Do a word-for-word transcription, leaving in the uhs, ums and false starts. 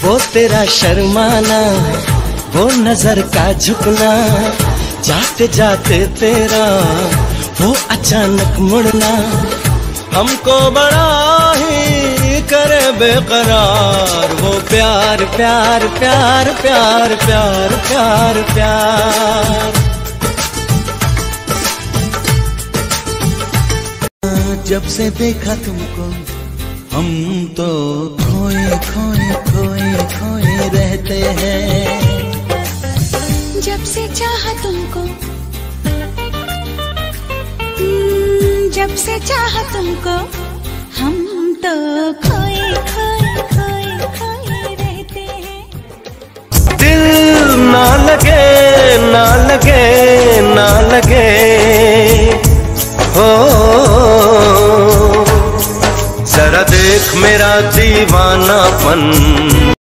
वो तेरा शर्माना, वो नजर का झुकना, जाते जाते तेरा वो अचानक मुड़ना, हमको बड़ा ही करे बेकरार। वो प्यार प्यार प्यार प्यार प्यार प्यार प्यार। जब से देखा तुमको हम तो खोए खोए खोए खोए रहते हैं। जब से चाहा तुमको, जब से चाहा तुमको हम तो खोए खोए खोए खोए रहते हैं। दिल ना लगे ना लगे ना लगे हो, जरा देख मेरा दीवानापन।